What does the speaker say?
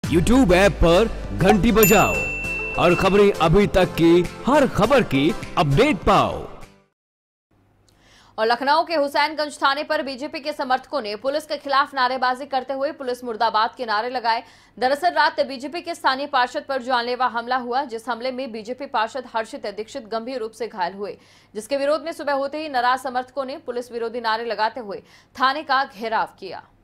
YouTube app पर घंटी बजाओ और खबरें अभी तक की हर खबर की अपडेट पाओ। और लखनऊ के हुसैनगंज थाने पर बीजेपी के समर्थकों ने पुलिस के खिलाफ नारेबाजी करते हुए पुलिस मुर्दाबाद के नारे लगाए। दरअसल रात बीजेपी के स्थानीय पार्षद पर जानलेवा हमला हुआ, जिस हमले में बीजेपी पार्षद हर्षित दीक्षित गंभीर रूप से घायल हुए, जिसके विरोध में सुबह होते ही नाराज समर्थकों ने पुलिस विरोधी नारे लगाते हुए थाने का घेराव किया।